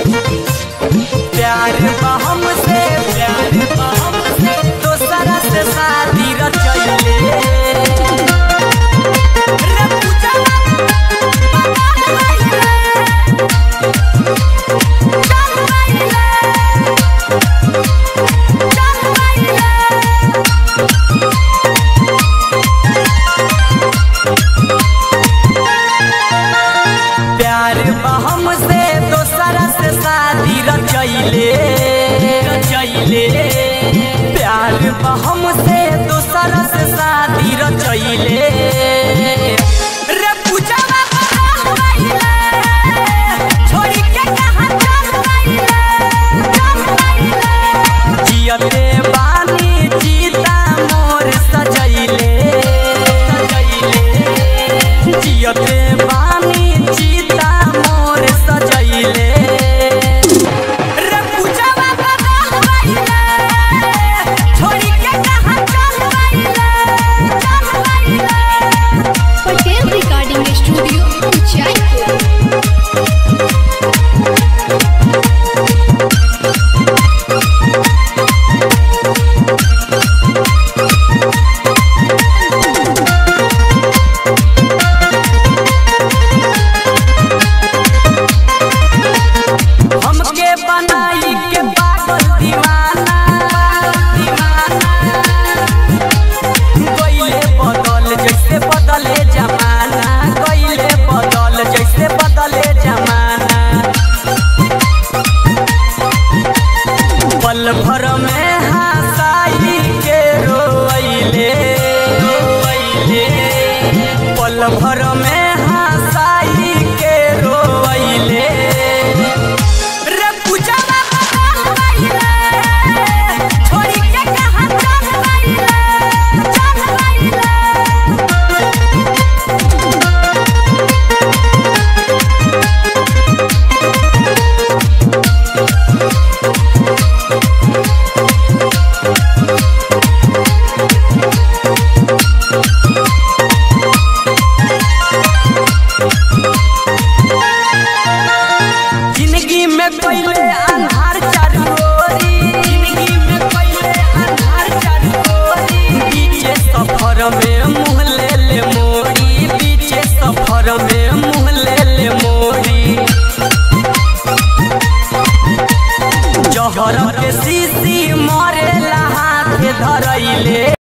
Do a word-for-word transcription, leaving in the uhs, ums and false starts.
प्यार बहम से प्यार बहम से दोसरा से शादी रचैले रे पूजा प्यार बहम से दोसरा से शादी रचैले रचैले प्यार बहम से दोसरा से शादी रचैले रे पूजावा छोड़ी के कहां चल गइले चल गइले जियते बानी जीता मोर सजैले सजैले जियते बानी जीता मोर सजैले रे पूजावा गइले छोड़ी के कहां चल गइले चल गइले। Patel recording studio Jaipur. हमके बनाई के पागल दीवाना दीवाना गइले बदल जैसे बदले जमाना गइले बदल जैसे बदले जमाना पल भर में हंसाई के रोइले रोइले पल भर में हंसाई के रोइले रे पूजावा गइले छोड़ी के कहां चल गइले चल गइले। जिंदगी में पहले अंधार चारू ओरी जिंदगी में पहले अंधार चारू ओरी बीचे सफर में मुँह ले ले मोरी बीचे सफर में मुँह ले ले मोरी जहर के शीश